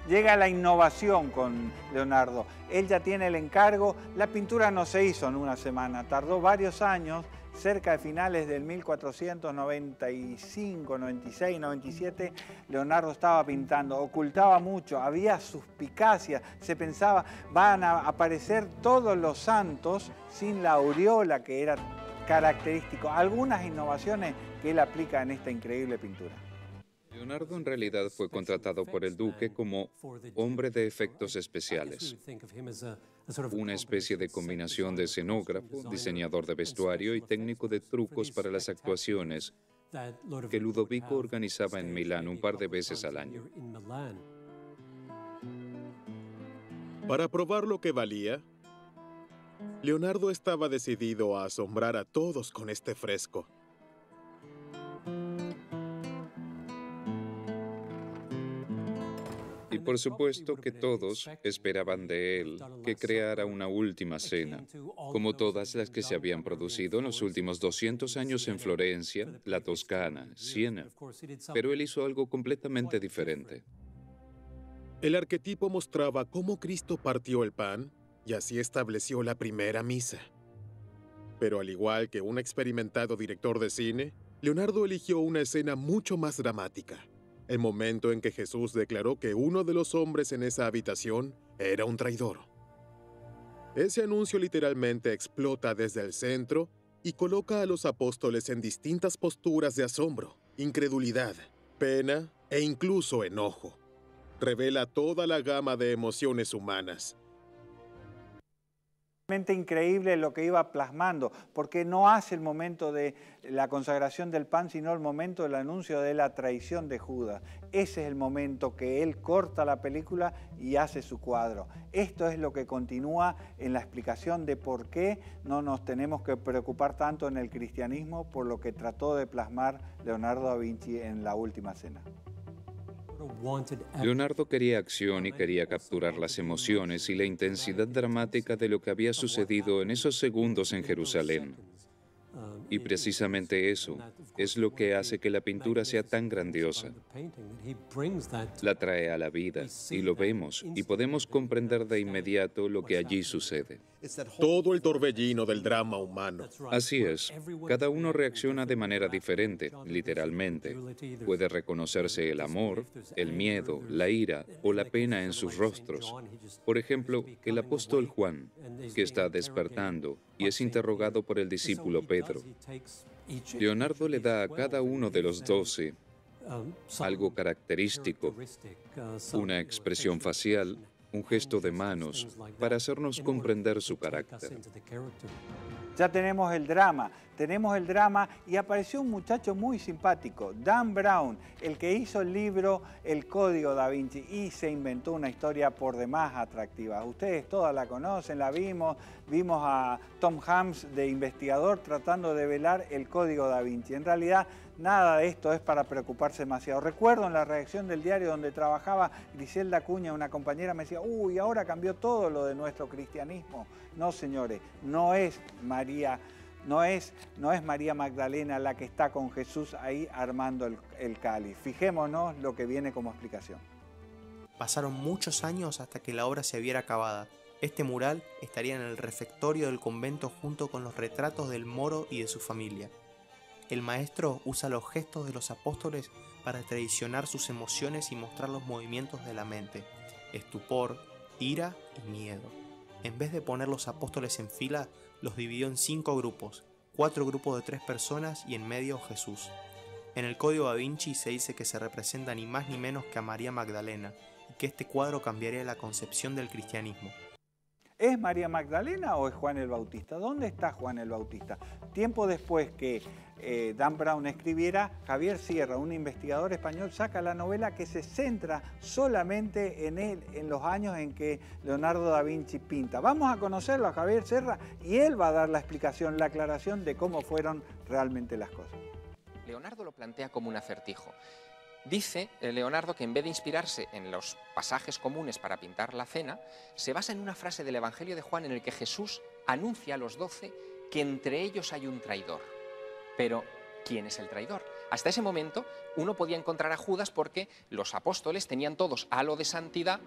llega la innovación con Leonardo. Él ya tiene el encargo, la pintura no se hizo en una semana, tardó varios años, cerca de finales del 1495, 96, 97, Leonardo estaba pintando, ocultaba mucho, había suspicacia, se pensaba, van a aparecer todos los santos sin la aureola que era característico. Algunas innovaciones que él aplica en esta increíble pintura. Leonardo en realidad fue contratado por el duque como hombre de efectos especiales, una especie de combinación de escenógrafo, diseñador de vestuario y técnico de trucos para las actuaciones que Ludovico organizaba en Milán un par de veces al año. Para probar lo que valía, Leonardo estaba decidido a asombrar a todos con este fresco. Y por supuesto que todos esperaban de él que creara una última cena, como todas las que se habían producido en los últimos 200 años en Florencia, la Toscana, Siena. Pero él hizo algo completamente diferente. El arquetipo mostraba cómo Cristo partió el pan y así estableció la primera misa. Pero al igual que un experimentado director de cine, Leonardo eligió una escena mucho más dramática. El momento en que Jesús declaró que uno de los hombres en esa habitación era un traidor. Ese anuncio literalmente explota desde el centro y coloca a los apóstoles en distintas posturas de asombro, incredulidad, pena e incluso enojo. Revela toda la gama de emociones humanas. Realmente increíble lo que iba plasmando, porque no hace el momento de la consagración del pan, sino el momento del anuncio de la traición de Judas. Ese es el momento que él corta la película y hace su cuadro. Esto es lo que continúa en la explicación de por qué no nos tenemos que preocupar tanto en el cristianismo por lo que trató de plasmar Leonardo da Vinci en La Última Cena. Leonardo quería acción y quería capturar las emociones y la intensidad dramática de lo que había sucedido en esos segundos en Jerusalén. Y precisamente eso es lo que hace que la pintura sea tan grandiosa. La trae a la vida y lo vemos y podemos comprender de inmediato lo que allí sucede. Todo el torbellino del drama humano. Así es, cada uno reacciona de manera diferente, literalmente. Puede reconocerse el amor, el miedo, la ira o la pena en sus rostros. Por ejemplo, el apóstol Juan, que está despertando y es interrogado por el discípulo Pedro. Leonardo le da a cada uno de los 12 algo característico, una expresión facial, un gesto de manos, para hacernos comprender su carácter. Ya tenemos el drama y apareció un muchacho muy simpático, Dan Brown, el que hizo el libro El Código Da Vinci y se inventó una historia por demás atractiva. Ustedes todas la conocen, la vimos a Tom Hanks de investigador tratando de velar el Código Da Vinci. En realidad nada de esto es para preocuparse demasiado. Recuerdo en la redacción del diario donde trabajaba Griselda Acuña, una compañera, me decía, uy, ahora cambió todo lo de nuestro cristianismo. No, señores, no es María Magdalena la que está con Jesús ahí armando el cáliz. Fijémonos lo que viene como explicación. Pasaron muchos años hasta que la obra se viera acabada. Este mural estaría en el refectorio del convento junto con los retratos del moro y de su familia. El maestro usa los gestos de los apóstoles para traicionar sus emociones y mostrar los movimientos de la mente, estupor, ira y miedo. En vez de poner los apóstoles en fila, los dividió en 5 grupos, 4 grupos de 3 personas y en medio Jesús. En el Código Da Vinci se dice que se representa ni más ni menos que a María Magdalena y que este cuadro cambiaría la concepción del cristianismo. ¿Es María Magdalena o es Juan el Bautista? ¿Dónde está Juan el Bautista? Tiempo después que Dan Brown escribiera, Javier Sierra, un investigador español, saca la novela que se centra solamente en él, en los años en que Leonardo da Vinci pinta. Vamos a conocerlo a Javier Sierra y él va a dar la explicación, la aclaración de cómo fueron realmente las cosas. Leonardo lo plantea como un acertijo. Dice Leonardo que en vez de inspirarse en los pasajes comunes para pintar la cena, se basa en una frase del Evangelio de Juan en el que Jesús anuncia a los 12 que entre ellos hay un traidor. Pero, ¿quién es el traidor? Hasta ese momento uno podía encontrar a Judas porque los apóstoles tenían todos halo de santidad,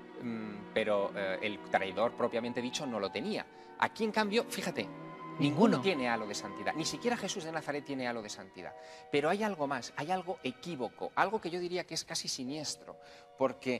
pero el traidor propiamente dicho no lo tenía. Aquí, en cambio, fíjate, ninguno tiene halo de santidad, ni siquiera Jesús de Nazaret tiene halo de santidad. Pero hay algo más, hay algo equívoco, algo que yo diría que es casi siniestro, porque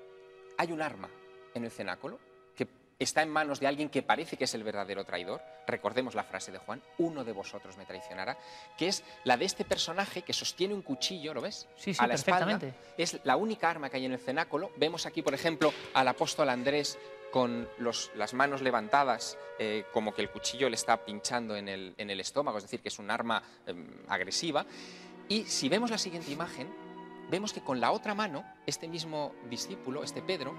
hay un arma en el cenáculo que está en manos de alguien que parece que es el verdadero traidor. Recordemos la frase de Juan, uno de vosotros me traicionará, que es la de este personaje que sostiene un cuchillo, ¿lo ves? Sí, a la perfectamente. espalda. Es la única arma que hay en el cenáculo. Vemos aquí, por ejemplo, al apóstol Andrés con las manos levantadas, como que el cuchillo le está pinchando en el estómago, es decir, que es un arma agresiva. Y si vemos la siguiente imagen, vemos que con la otra mano, este mismo discípulo, este Pedro,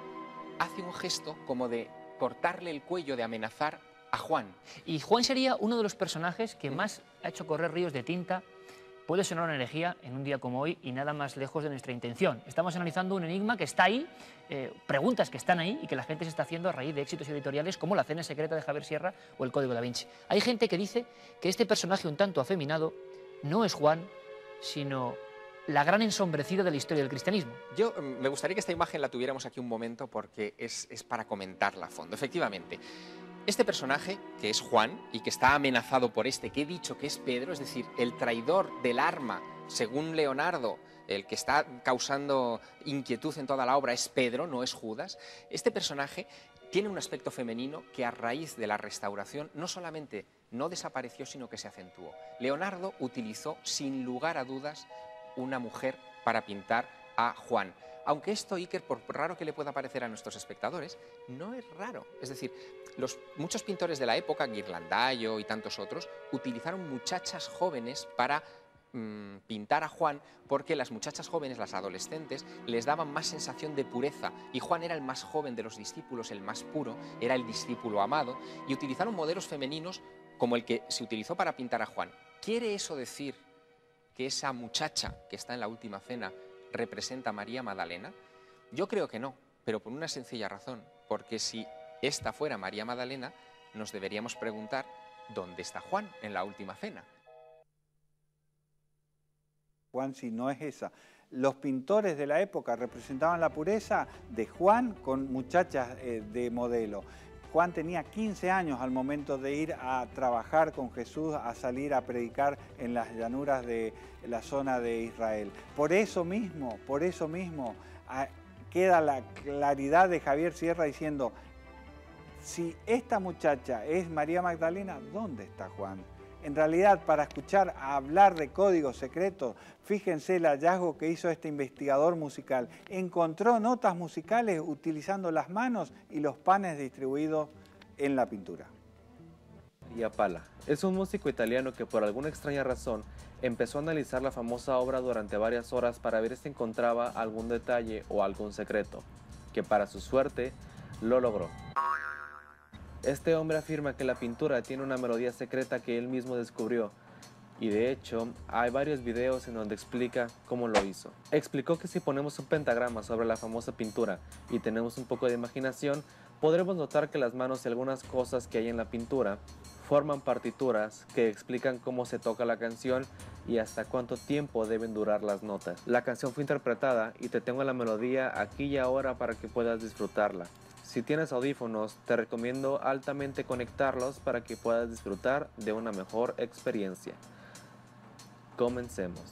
hace un gesto como de cortarle el cuello, de amenazar a Juan. Y Juan sería uno de los personajes que más ha hecho correr ríos de tinta. Puede sonar una herejía en un día como hoy y nada más lejos de nuestra intención. Estamos analizando un enigma que está ahí, preguntas que están ahí y que la gente se está haciendo a raíz de éxitos editoriales como La cena secreta de Javier Sierra o El Código da Vinci. Hay gente que dice que este personaje un tanto afeminado no es Juan, sino la gran ensombrecida de la historia del cristianismo. Yo me gustaría que esta imagen la tuviéramos aquí un momento porque es para comentarla a fondo. Efectivamente, este personaje, que es Juan, y que está amenazado por este que he dicho que es Pedro, es decir, el traidor del arma, según Leonardo, el que está causando inquietud en toda la obra es Pedro, no es Judas. Este personaje tiene un aspecto femenino que a raíz de la restauración no solamente no desapareció, sino que se acentuó. Leonardo utilizó, sin lugar a dudas, una mujer para pintar a Juan. Aunque esto, Iker, por raro que le pueda parecer a nuestros espectadores, no es raro. Es decir, muchos pintores de la época, Ghirlandaio y tantos otros, utilizaron muchachas jóvenes para pintar a Juan, porque las muchachas jóvenes, las adolescentes, les daban más sensación de pureza, y Juan era el más joven de los discípulos, el más puro, era el discípulo amado, y utilizaron modelos femeninos como el que se utilizó para pintar a Juan. ¿Quiere eso decir que esa muchacha que está en la última cena representa a María Magdalena? Yo creo que no, pero por una sencilla razón, porque si esta fuera María Magdalena, nos deberíamos preguntar ¿dónde está Juan en la última cena? Juan, si no es esa. Los pintores de la época representaban la pureza de Juan con muchachas de modelo. Juan tenía 15 años al momento de ir a trabajar con Jesús, a salir a predicar en las llanuras de la zona de Israel. Por eso mismo queda la claridad de Javier Sierra diciendo, si esta muchacha es María Magdalena, ¿dónde está Juan? En realidad, para escuchar hablar de códigos secretos, fíjense el hallazgo que hizo este investigador musical. Encontró notas musicales utilizando las manos y los panes distribuidos en la pintura. Maria Pala es un músico italiano que por alguna extraña razón empezó a analizar la famosa obra durante varias horas para ver si encontraba algún detalle o algún secreto, que para su suerte lo logró. Este hombre afirma que la pintura tiene una melodía secreta que él mismo descubrió, y de hecho hay varios videos en donde explica cómo lo hizo. Explicó que si ponemos un pentagrama sobre la famosa pintura y tenemos un poco de imaginación, podremos notar que las manos y algunas cosas que hay en la pintura forman partituras que explican cómo se toca la canción y hasta cuánto tiempo deben durar las notas. La canción fue interpretada y te tengo la melodía aquí y ahora para que puedas disfrutarla. Si tienes audífonos, te recomiendo altamente conectarlos para que puedas disfrutar de una mejor experiencia. Comencemos.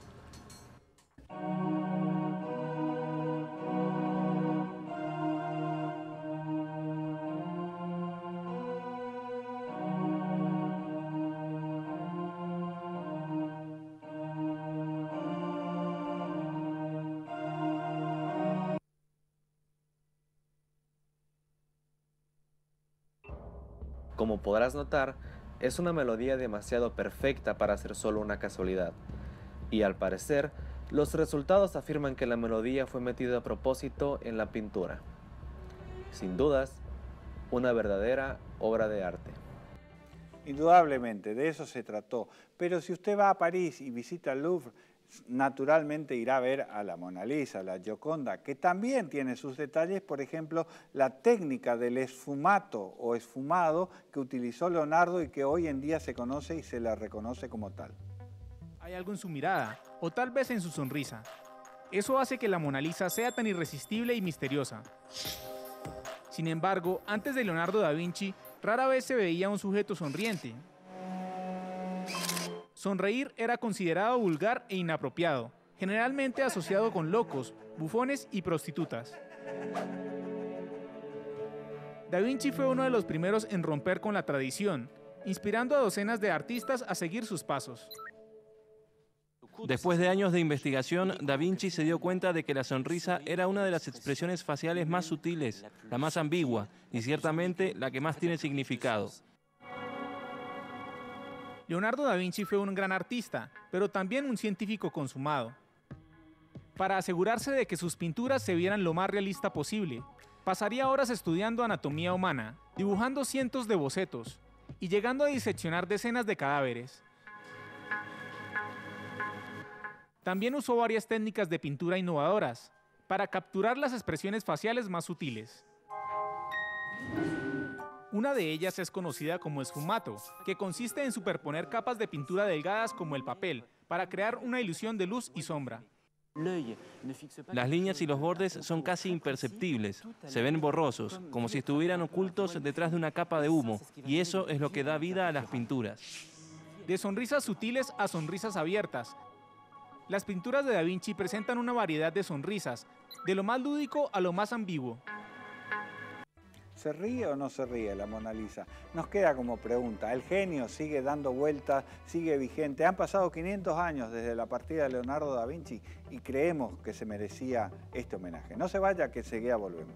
Como podrás notar, es una melodía demasiado perfecta para ser solo una casualidad, y al parecer, los resultados afirman que la melodía fue metida a propósito en la pintura. Sin dudas, una verdadera obra de arte. Indudablemente, de eso se trató. Pero si usted va a París y visita el Louvre, naturalmente irá a ver a la Mona Lisa, la Gioconda, que también tiene sus detalles, por ejemplo, la técnica del esfumato o esfumado que utilizó Leonardo y que hoy en día se conoce y se la reconoce como tal. Hay algo en su mirada, o tal vez en su sonrisa. Eso hace que la Mona Lisa sea tan irresistible y misteriosa. Sin embargo, antes de Leonardo da Vinci, rara vez se veía un sujeto sonriente. Sonreír era considerado vulgar e inapropiado, generalmente asociado con locos, bufones y prostitutas. Da Vinci fue uno de los primeros en romper con la tradición, inspirando a docenas de artistas a seguir sus pasos. Después de años de investigación, Da Vinci se dio cuenta de que la sonrisa era una de las expresiones faciales más sutiles, la más ambigua y ciertamente la que más tiene significado. Leonardo da Vinci fue un gran artista, pero también un científico consumado. Para asegurarse de que sus pinturas se vieran lo más realista posible, pasaría horas estudiando anatomía humana, dibujando cientos de bocetos y llegando a diseccionar decenas de cadáveres. También usó varias técnicas de pintura innovadoras para capturar las expresiones faciales más sutiles. Una de ellas es conocida como esfumato, que consiste en superponer capas de pintura delgadas como el papel para crear una ilusión de luz y sombra. Las líneas y los bordes son casi imperceptibles, se ven borrosos, como si estuvieran ocultos detrás de una capa de humo, y eso es lo que da vida a las pinturas. De sonrisas sutiles a sonrisas abiertas, las pinturas de Da Vinci presentan una variedad de sonrisas, de lo más lúdico a lo más ambiguo. ¿Se ríe o no se ríe la Mona Lisa? Nos queda como pregunta. El genio sigue dando vueltas, sigue vigente. Han pasado 500 años desde la partida de Leonardo da Vinci y creemos que se merecía este homenaje. No se vaya, que enseguida volvemos.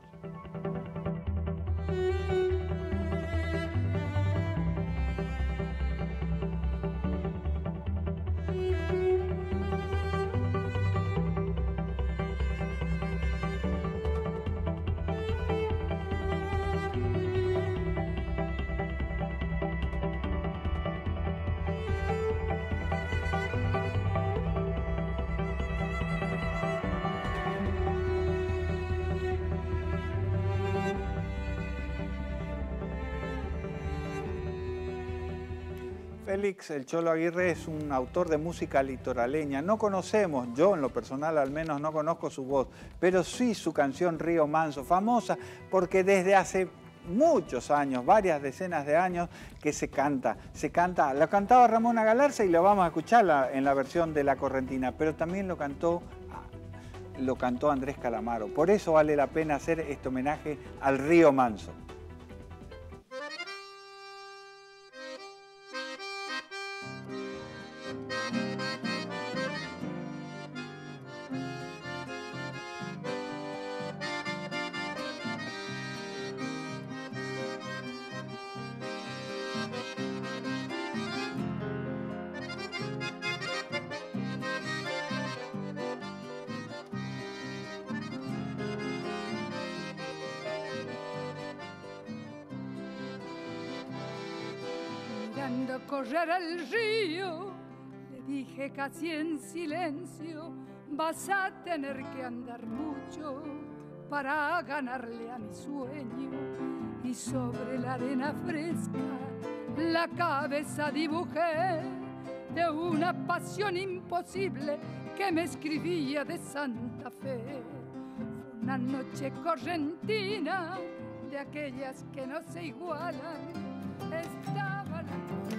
Félix El Cholo Aguirre es un autor de música litoraleña. No conocemos, yo en lo personal al menos no conozco su voz, pero sí su canción Río Manso, famosa porque desde hace muchos años, varias decenas de años, que se canta. La cantaba Ramona Galarza y lo vamos a escuchar en la versión de La Correntina, pero también lo cantó Andrés Calamaro. Por eso vale la pena hacer este homenaje al Río Manso. Mirando correr el río, le dije casi en silencio, vas a tener que andar mucho para ganarle a mi sueño. Y sobre la arena fresca la cabeza dibujé de una pasión imposible que me escribía de Santa Fe. Fue una noche correntina de aquellas que no se igualan. Estaba la...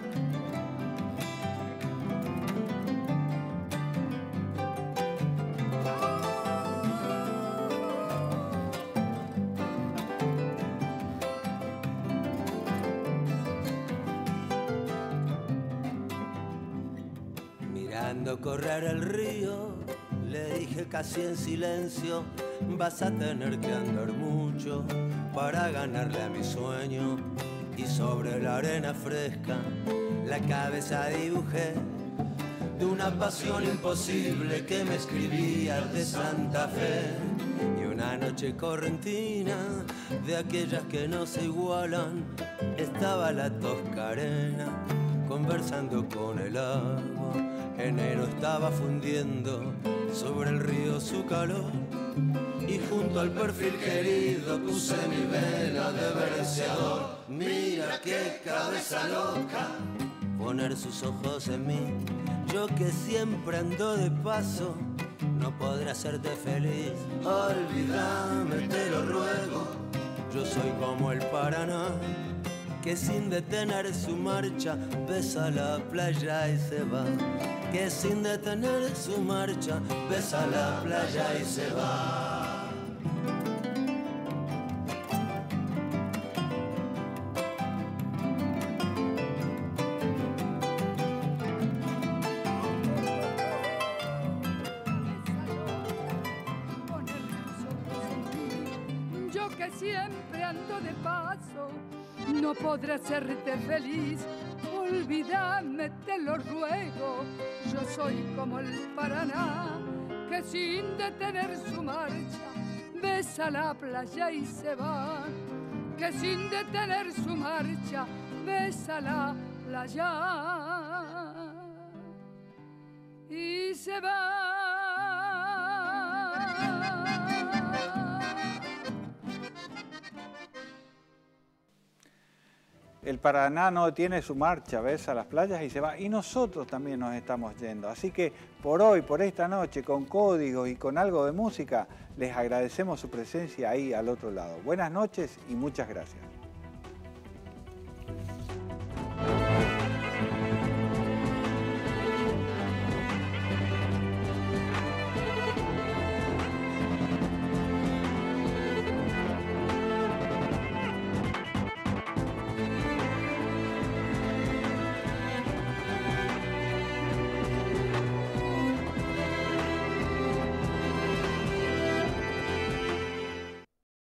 Mirando correr el río, le dije casi en silencio, vas a tener que andar mucho para ganarle a mi sueño. Y sobre la arena fresca la cabeza dibujé de una pasión imposible que me escribía de Santa Fe. Y una noche correntina de aquellas que no se igualan, estaba la Toscarena conversando con el agua. Enero estaba fundiendo sobre el río su calor, y junto al perfil querido puse mi vela de verseador. Mira qué cabeza loca, poner sus ojos en mí. Yo que siempre ando de paso, no podré hacerte feliz. Olvídame, te lo ruego, yo soy como el Paraná, que sin detener su marcha besa la playa y se va. Que sin detener su marcha besa la playa y se va. Yo que siempre ando de paso, no podré hacerte feliz. Olvídame, te lo ruego, yo soy como el Paraná, que sin detener su marcha besa la playa y se va. Que sin detener su marcha besa la playa y se va. El Paraná no tiene su marcha, ves, a las playas y se va. Y nosotros también nos estamos yendo. Así que por hoy, por esta noche, con códigos y con algo de música, les agradecemos su presencia ahí al otro lado. Buenas noches y muchas gracias.